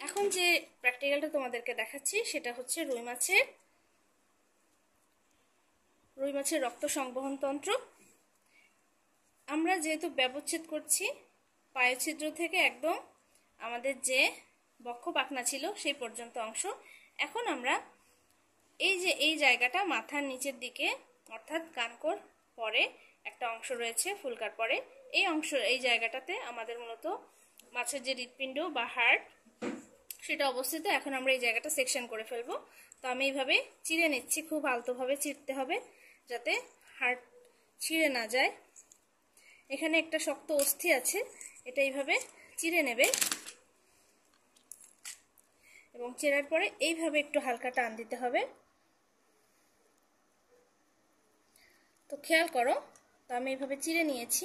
এখন যে প্র্যাকটিক্যালটা তোমাদেরকে দেখাচ্ছি সেটা হচ্ছে রুই মাছের রক্ত সংবহন তন্ত্র। আমরা যেহেতু ব্যবচ্ছেদ করছি পায়ুছিদ্র থেকে একদম আমাদের যে বক্ষ পাখনা ছিল সেই পর্যন্ত অংশ, এখন আমরা এই জায়গাটা মাথার নিচের দিকে অর্থাৎ কানকোর পরে একটা অংশ রয়েছে ফুলকার পরে, এই জায়গাটাতে আমাদের মূলত মাছের যে হৃৎপিণ্ড বা হার্ট সেটা অবস্থিত। এখন আমরা এই জায়গাটা সেকশন করে ফেলবো। তো আমি এইভাবে চিড়ে নিচ্ছি, খুব আলতোভাবে চিড়তে হবে যাতে হার্ট ছিঁড়ে না যায়। এখানে একটা শক্ত অস্থি আছে, এটা এইভাবে চিড়ে নেবে এবং চেরার পরে এইভাবে একটু হালকা টান দিতে হবে। তো খেয়াল করো, তো আমি এইভাবে চিড়ে নিয়েছি।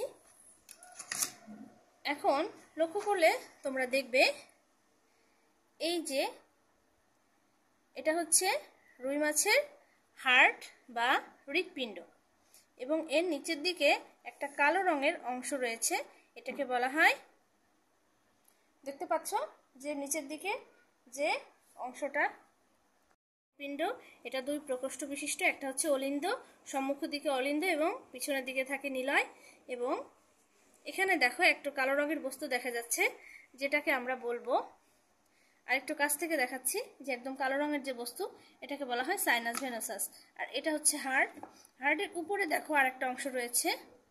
এখন লক্ষ্য করলে তোমরা দেখবে এই যে এটা হচ্ছে রুই মাছের হার্ট বা হৃৎপিণ্ড এবং এর নিচের দিকে একটা কালো রঙের অংশ রয়েছে, এটাকে বলা হয়, দেখতে পাচ্ছ যে নিচের দিকে যে অংশটা পিণ্ড, এটা দুই প্রকোষ্ঠ বিশিষ্ট, একটা হচ্ছে অলিন্দ, সম্মুখ দিকে অলিন্দ এবং পিছনের দিকে থাকে নিলয়। এবং এখানে দেখো একটু কালো রঙের বস্তু দেখা যাচ্ছে যেটাকে আমরা বলবো, আরেকটু কাছ থেকে দেখাচ্ছি যে একদম কালো রঙের যে বস্তু এটাকে বলা হয় সাইনাস ভেনোসাস। আর এটা হচ্ছে হার্ট। হার্টের উপরে দেখো আরেকটা অংশ রয়েছে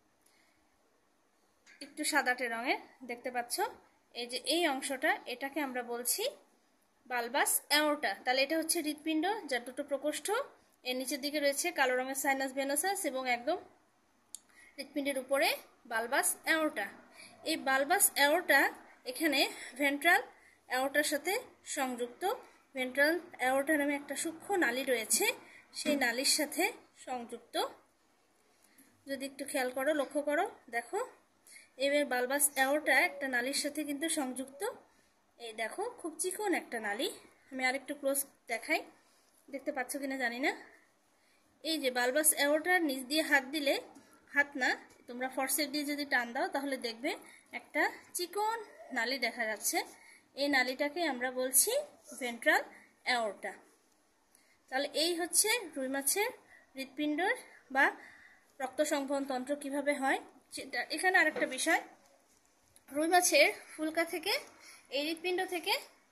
একটু সাদাটে রঙের, দেখতে পাচ্ছ এই যে এই অংশটা, এটাকে আমরা বলছি বালবাস অ্যাওর্টা। তাহলে এটা হচ্ছে হৃৎপিণ্ড যার দুটো প্রকোষ্ঠ, এর নিচের দিকে রয়েছে কালো রঙের সাইনাস ভেনোসাস এবং একদম হৃৎপিণ্ডের উপরে বালবাস অ্যাওর্টা। এই বালবাস অ্যাওর্টা এখানে ভেন্ট্রাল অ্যাওর্টার সাথে সংযুক্ত। ভেন্ট্রাল অ্যাওর্টা নামে একটা সূক্ষ্ম নালী রয়েছে, সেই নালীর সাথে সংযুক্ত। যদি একটু খেয়াল করো, লক্ষ্য করো, দেখো এবার বালবাস অ্যাওর্টা একটা নালীর সাথে কিন্তু সংযুক্ত। এই দেখো খুব চিকন একটা নালী, আমি আরেকটু ক্লোজ দেখাই, দেখতে পাচ্ছ কিনা জানি না। এই যে বালবাস অ্যাওর্টার নিচ দিয়ে হাত দিলে, হাত না তোমরা ফরসেপ দিয়ে যদি টান দাও তাহলে দেখবে একটা চিকন নালী দেখা যাচ্ছে, এই নালীটাকে আমরা বলছি ভেন্ট্রাল অ্যাওর্টা। তাহলে এই হচ্ছে রুই মাছের হৃৎপিণ্ডর বা রক্ত সংবহন তন্ত্র কিভাবে হয় সেটা। এখানে আরেকটা বিষয়, রুই মাছের ফুলকা থেকে এই হৃৎপিণ্ড থেকে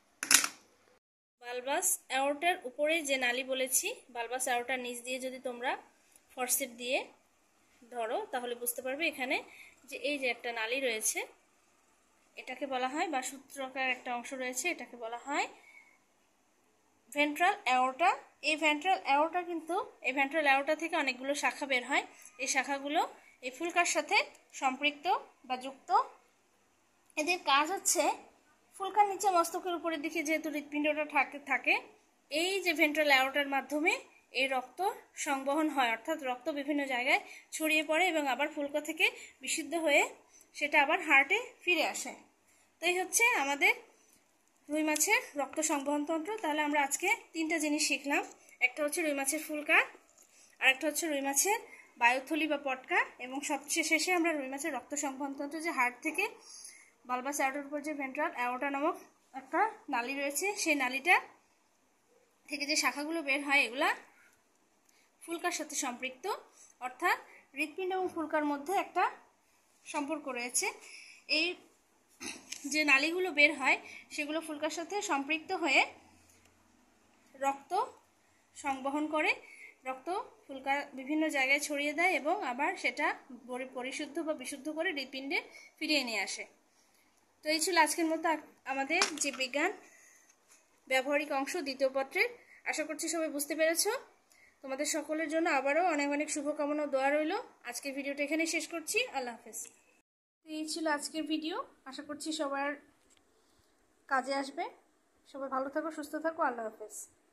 বালবাস অ্যাওর্টার উপরে যে নালী বলেছি, বালবাস অ্যাওর্টার নিচ দিয়ে যদি তোমরা ফরসেপ দিয়ে ধরো তাহলে বুঝতে পারবে এখানে যে এই যে একটা নালী রয়েছে, এটাকে বলা হয় বা সূত্রকার একটা অংশ রয়েছে, এটাকে বলা হয় ভেন্ট্রাল অ্যাওর্টা। এই ভেন্ট্রাল অ্যাওর্টা কিন্তু এই ভেন্ট্রাল অ্যাওর্টা থেকে অনেকগুলো শাখা বের হয়, এই শাখাগুলো এই ফুলকার সাথে সম্পৃক্ত বা যুক্ত। এদের কাজ হচ্ছে ফুলকার নিচে মস্তকের উপরের দিকে যেহেতু হৃৎপিণ্ডটা থাকে, এই যে ভেন্ট্রাল অ্যাওর্টার মাধ্যমে এই রক্ত সংবহন হয়, অর্থাৎ রক্ত বিভিন্ন জায়গায় ছড়িয়ে পড়ে এবং আবার ফুলকা থেকে বিশুদ্ধ হয়ে সেটা আবার হার্টে ফিরে আসে। তো এই হচ্ছে আমাদের রুই মাছের রক্ত সংবহন তন্ত্র। তাহলে আমরা আজকে তিনটা জিনিস শিখলাম, একটা হচ্ছে রুই মাছের ফুলকা, আরেকটা হচ্ছে রুই মাছের বায়ুথলি বা পটকা, এবং সবচেয়ে শেষে আমরা রুই মাছের রক্ত সংবহন তন্ত্র, যে হার্ট থেকে বালবাস অ্যাওর্টার উপর যে ভেন্ট্রাল অ্যাওর্টা নামক একটা নালী রয়েছে, সেই নালীটা থেকে যে শাখাগুলো বের হয় এগুলা ফুলকার সাথে সম্পৃক্ত, অর্থাৎ হৃৎপিণ্ড এবং ফুলকার মধ্যে একটা সম্পর্ক রয়েছে। এই যে নালীগুলো বের হয় সেগুলো ফুলকার সাথে সম্পৃক্ত হয়ে রক্ত সংবহন করে, রক্ত ফুলকা বিভিন্ন জায়গায় ছড়িয়ে দেয় এবং আবার সেটা পরিশুদ্ধ বা বিশুদ্ধ করে হৃৎপিণ্ডে ফিরিয়ে নিয়ে আসে। তো এই ছিল আজকের মতো আমাদের যে বিজ্ঞান ব্যবহারিক অংশ দ্বিতীয় পত্রের। আশা করছি সবাই বুঝতে পেরেছ। তোমাদের সকলের জন্য আবারও অনেক অনেক শুভকামনা ও দোয়া রইল। আজকের ভিডিওটা এখানেই শেষ করছি। আল্লাহ হাফেজ। এই ছিল আজকের ভিডিও, আশা করছি সবার কাজে আসবে। সবাই ভালো থাকো, সুস্থ থাকো। আল্লাহ হাফেজ।